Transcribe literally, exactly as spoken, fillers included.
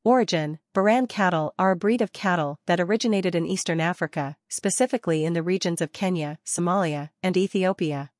Origin: Boran cattle are a breed of cattle that originated in eastern Africa, specifically in the regions of Kenya, Somalia, and Ethiopia.